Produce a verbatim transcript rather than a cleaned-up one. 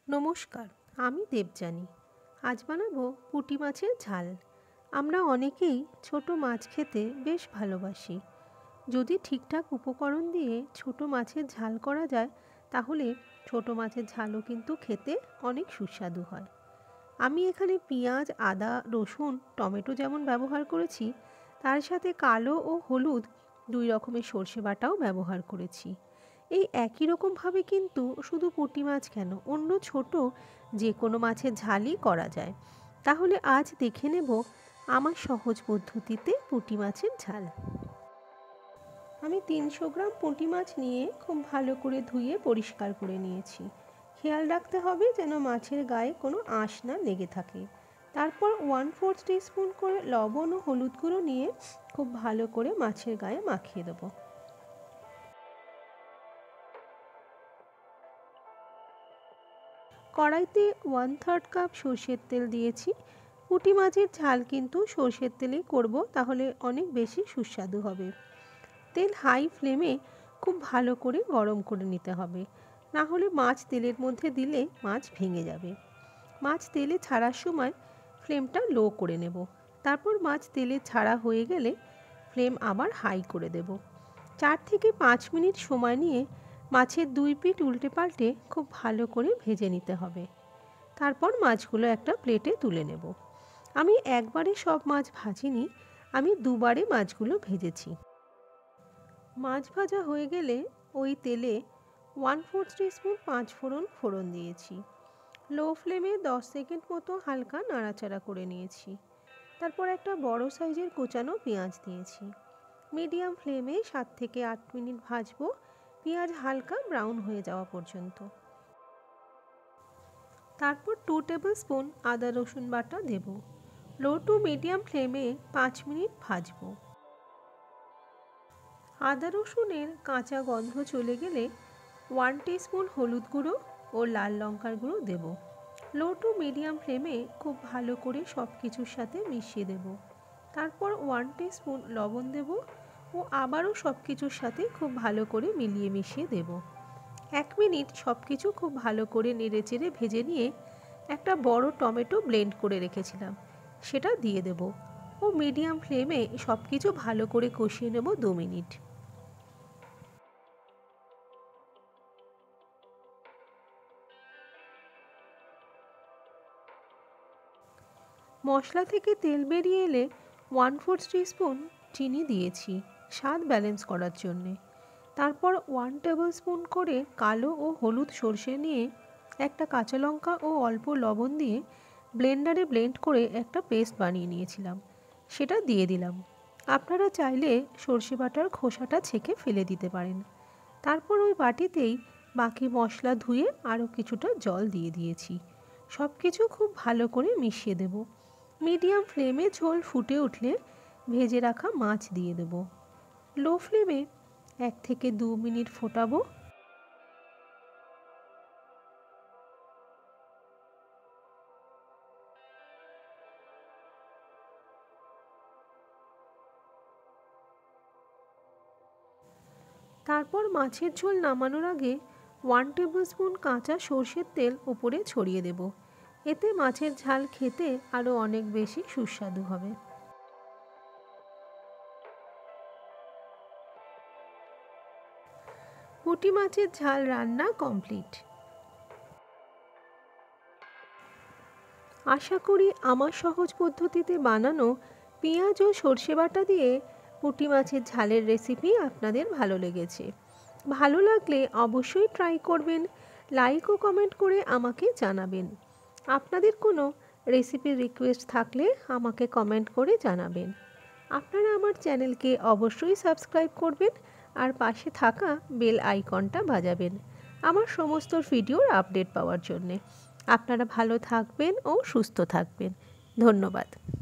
নমস্কার, আমি দেবযানী। আজ বানাবো পুঁটি মাছের ঝাল। আমরা অনেকেই ছোট মাছ খেতে বেশ ভালোবাসি। যদি ঠিকঠাক উপকরণ দিয়ে ছোট মাছের ঝাল করা যায় তাহলে ছোট মাছের ঝালও কিন্তু খেতে অনেক সুস্বাদু হয়। আমি এখানে পেঁয়াজ, আদা, রসুন, টমেটো যেমন ব্যবহার করেছি, তার সাথে কালো ও হলুদ দুই রকমের সর্ষে বাটাও ব্যবহার করেছি। এই একই রকমভাবে কিন্তু শুধু পুঁটি মাছ কেন, অন্য ছোট যে কোনো মাছের ঝালই করা যায়। তাহলে আজ দেখে নেব আমার সহজ পদ্ধতিতে পুঁটি মাছের ঝাল। আমি তিনশো গ্রাম পুঁটি মাছ নিয়ে খুব ভালো করে ধুয়ে পরিষ্কার করে নিয়েছি। খেয়াল রাখতে হবে যেন মাছের গায়ে কোনো আঁশ না লেগে থাকে। তারপর ওয়ান ফোর্থ টিস্পুন করে লবণ ও হলুদ গুঁড়ো নিয়ে খুব ভালো করে মাছের গায়ে মাখিয়ে দেবো। কড়াইতে ওয়ান থার্ড কাপ সর্ষের তেল দিয়েছি। পুঁটি মাছের ঝাল কিন্তু সর্ষের তেলেই করব, তাহলে অনেক বেশি সুস্বাদু হবে। তেল হাই ফ্লেমে খুব ভালো করে গরম করে নিতে হবে, না হলে মাছ তেলের মধ্যে দিলে মাছ ভেঙে যাবে। মাছ তেলে ছাড়ার সময় ফ্লেমটা লো করে নেব। তারপর মাছ তেলে ছাড়া হয়ে গেলে ফ্লেম আবার হাই করে দেব। চার থেকে পাঁচ মিনিট সময় নিয়ে মাছের দুই পিঠ উল্টে পাল্টে খুব ভালো করে ভেজে নিতে হবে। তারপর মাছগুলো একটা প্লেটে তুলে নেব। আমি একবারে সব মাছ ভাজিনি, আমি দুবারে মাছগুলো ভেজেছি। মাছ ভাজা হয়ে গেলে ওই তেলে ওয়ান ফোর্থ টিস্পুন পাঁচ ফোড়ন ফোড়ন দিয়েছি। লো ফ্লেমে দশ সেকেন্ড মতো হালকা নাড়াচাড়া করে নিয়েছি। তারপর একটা বড় সাইজের কোচানো পেঁয়াজ দিয়েছি। মিডিয়াম ফ্লেমে সাত থেকে আট মিনিট ভাজবো, পেঁয়াজ হালকা ব্রাউন হয়ে যাওয়া পর্যন্ত। তারপর টু টেবিল স্পুন আদা রসুন বাটা দেব। লো টু মিডিয়াম ফ্লেমে পাঁচ মিনিট ভাজবো। আদা রসুনের কাঁচা গন্ধ চলে গেলে ওয়ান টিস্পুন হলুদ গুঁড়ো ও লাল লঙ্কার গুঁড়ো দেব। লো টু মিডিয়াম ফ্লেমে খুব ভালো করে সব কিছুর সাথে মিশিয়ে দেব। তারপর ওয়ান টিস্পুন লবণ দেব ও আবারও সব কিছুর সাথে খুব ভালো করে মিলিয়ে মিশিয়ে দেব। এক মিনিট সব কিছু খুব ভালো করে নেড়ে চেড়ে ভেজে নিয়ে একটা বড় টমেটো ব্লেন্ড করে রেখেছিলাম, সেটা দিয়ে দেব ও মিডিয়াম ফ্লেমে সব কিছু ভালো করে কষিয়ে নেব দু মিনিট। মশলা থেকে তেল বেরিয়ে এলে ওয়ান ফোর্থ টিস্পুন চিনি দিয়েছি স্বাদ ব্যালেন্স করার জন্যে। তারপর ওয়ান টেবিল স্পুন করে কালো ও হলুদ সর্ষে নিয়ে একটা কাঁচা লঙ্কা ও অল্প লবণ দিয়ে ব্লেন্ডারে ব্লেন্ড করে একটা পেস্ট বানিয়ে নিয়েছিলাম, সেটা দিয়ে দিলাম। আপনারা চাইলে সর্ষে বাটার খোসাটা ছেঁকে ফেলে দিতে পারেন। তারপর ওই বাটিতেই বাকি মশলা ধুয়ে আরও কিছুটা জল দিয়ে দিয়েছি। সব কিছু খুব ভালো করে মিশিয়ে দেব। মিডিয়াম ফ্লেমে ঝোল ফুটে উঠলে ভেজে রাখা মাছ দিয়ে দেব। লো ফ্লেমে এক থেকে দু মিনিট ফোটাবো। তারপর মাছের ঝোল নামানোর আগে ওয়ান টেবিল স্পুন কাঁচা সর্ষের তেল ওপরে ছড়িয়ে দেব। এতে মাছের ঝাল খেতে আরও অনেক বেশি সুস্বাদু হবে। পুঁটি মাছের ঝাল রান্না কমপ্লিট। আশা করি আমার সহজ পদ্ধতিতে বানানো পেঁয়াজ ও সর্ষে বাটা দিয়ে পুঁটি মাছের ঝালের রেসিপি আপনাদের ভালো লেগেছে। ভালো লাগলে অবশ্যই ট্রাই করবেন, লাইক ও কমেন্ট করে আমাকে জানাবেন। আপনাদের কোনো রেসিপির রিকোয়েস্ট থাকলে আমাকে কমেন্ট করে জানাবেন। আপনারা আমার চ্যানেলকে অবশ্যই সাবস্ক্রাইব করবেন আর পাশে থাকা বেল আইকনটা বাজাবেন আমার সমস্ত ভিডিওর আপডেট পাওয়ার জন্যে। আপনারা ভালো থাকবেন ও সুস্থ থাকবেন। ধন্যবাদ।